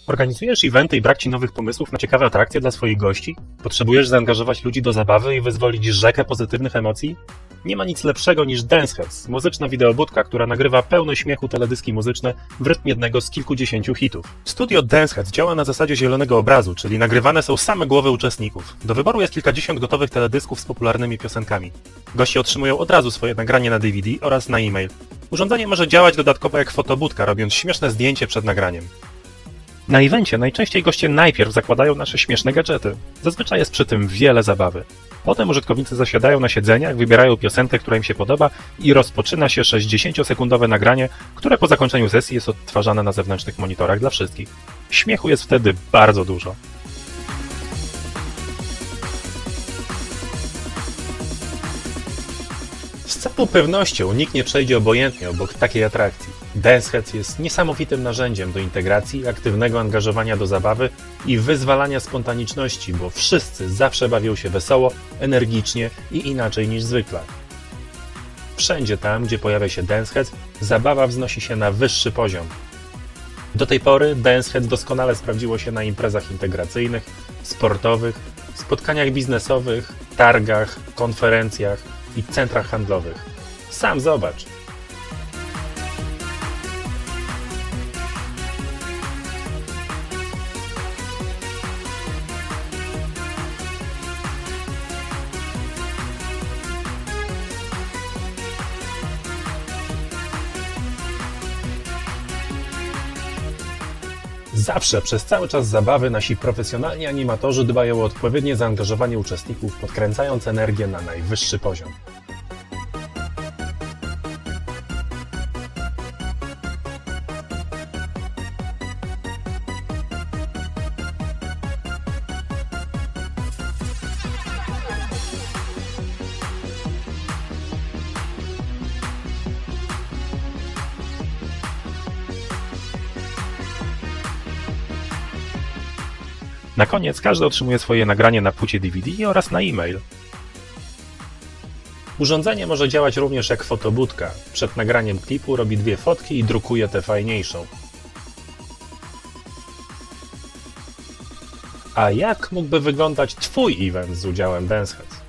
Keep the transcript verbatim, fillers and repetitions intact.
Organizujesz eventy i brak Ci nowych pomysłów na ciekawe atrakcje dla swoich gości? Potrzebujesz zaangażować ludzi do zabawy i wyzwolić rzekę pozytywnych emocji? Nie ma nic lepszego niż Danceheads, muzyczna wideobudka, która nagrywa pełne śmiechu teledyski muzyczne w rytm jednego z kilkudziesięciu hitów. Studio Danceheads działa na zasadzie zielonego obrazu, czyli nagrywane są same głowy uczestników. Do wyboru jest kilkadziesiąt gotowych teledysków z popularnymi piosenkami. Goście otrzymują od razu swoje nagranie na D V D oraz na e-mail. Urządzenie może działać dodatkowo jak fotobudka, robiąc śmieszne zdjęcie przed nagraniem. Na evencie najczęściej goście najpierw zakładają nasze śmieszne gadżety. Zazwyczaj jest przy tym wiele zabawy. Potem użytkownicy zasiadają na siedzeniach, wybierają piosenkę, która im się podoba i rozpoczyna się sześćdziesięciosekundowe nagranie, które po zakończeniu sesji jest odtwarzane na zewnętrznych monitorach dla wszystkich. Śmiechu jest wtedy bardzo dużo. Z całą pewnością nikt nie przejdzie obojętnie obok takiej atrakcji. Danceheads jest niesamowitym narzędziem do integracji, aktywnego angażowania do zabawy i wyzwalania spontaniczności, bo wszyscy zawsze bawią się wesoło, energicznie i inaczej niż zwykle. Wszędzie tam, gdzie pojawia się Danceheads, zabawa wznosi się na wyższy poziom. Do tej pory Danceheads doskonale sprawdziło się na imprezach integracyjnych, sportowych, spotkaniach biznesowych, targach, konferencjach i centrach handlowych. Sam zobacz! Zawsze, przez cały czas zabawy nasi profesjonalni animatorzy dbają o odpowiednie zaangażowanie uczestników, podkręcając energię na najwyższy poziom. Na koniec każdy otrzymuje swoje nagranie na płycie D V D oraz na e-mail. Urządzenie może działać również jak fotobudka. Przed nagraniem klipu robi dwie fotki i drukuje tę fajniejszą. A jak mógłby wyglądać Twój event z udziałem Danceheads?